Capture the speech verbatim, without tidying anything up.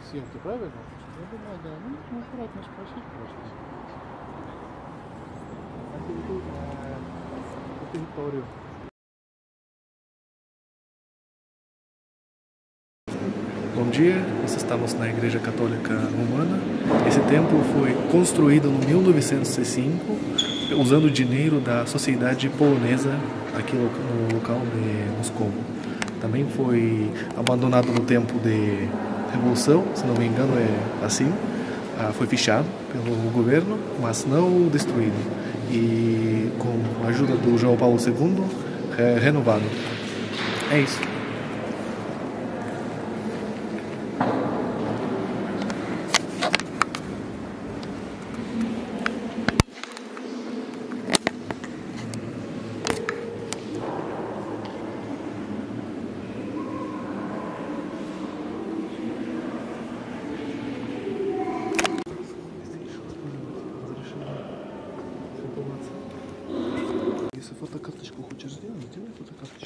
съемки, правильно? Я думаю, да. Ну, ну аккуратно спросить просто. А перейду на территорию. Bom dia, nós estamos na Igreja Católica Romana. Esse templo foi construído no mil novecentos e cinco usando o dinheiro da sociedade polonesa aqui no local de Moscou. Também foi abandonado no tempo de Revolução, se não me engano é assim. Foi fechado pelo governo, mas não destruído. E com a ajuda do João Paulo segundo, é renovado. É isso. Если фотокарточку хочешь сделать, сделай фотокарточку.